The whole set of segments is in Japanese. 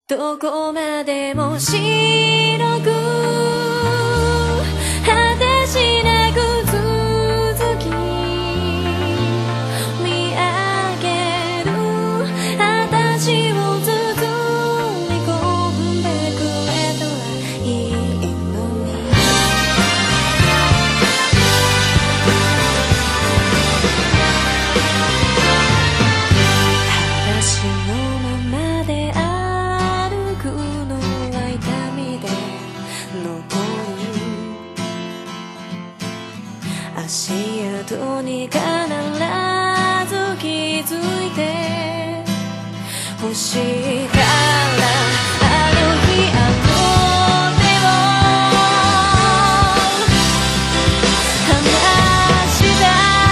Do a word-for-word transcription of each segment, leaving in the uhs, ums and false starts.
どこまでも白く果てしなく続き見上げる私を包み込んでくれたらいいのに裸足のままで歩くのは痛みで残る足跡に必ず気づいて欲しいからあの日あの手を離した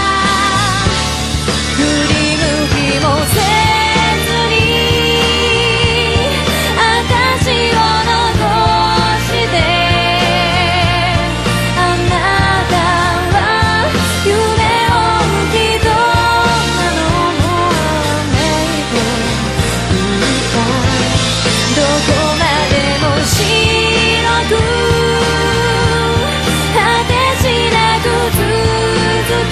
振り向きもせずに私を残してあなたは夢を吹き飛んだのもないと言ったどこまでも白く果てしなく続き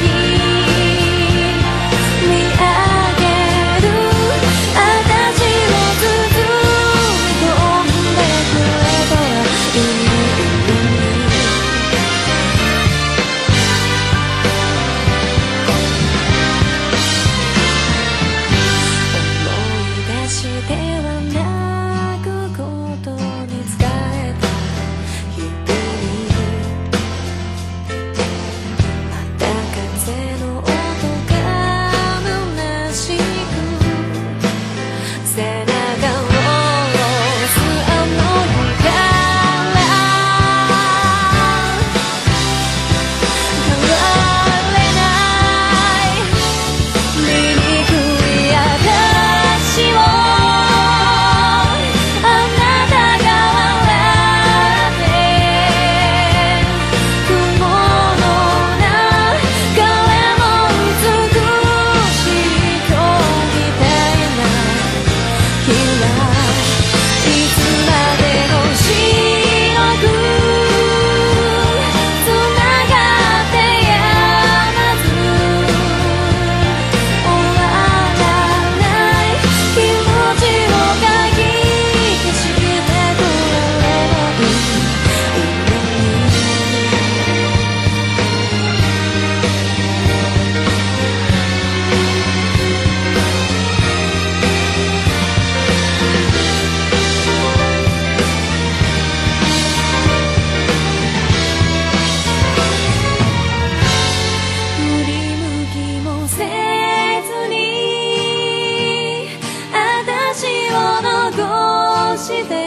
見上げる私を包み込んでくれたらいいのに思い出しては泣くことに疲れた日々また風の音が虚しく背中を押すあの日から変われない醜い私をあなたが笑って雲の中も美しい今日みたいな日はいつまでも白くつながってやまず終わらない気持ちをかき消してくれればいいの振り向きもせずに私を残して